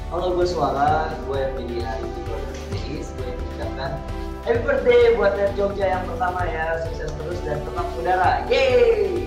Halo, gue Suara, gue yang pilih hari ini gue adalah Deis, gue yang mengucapkan happy birthday buat Net Jogja yang pertama ya, sukses terus dan tetap udara, yeay!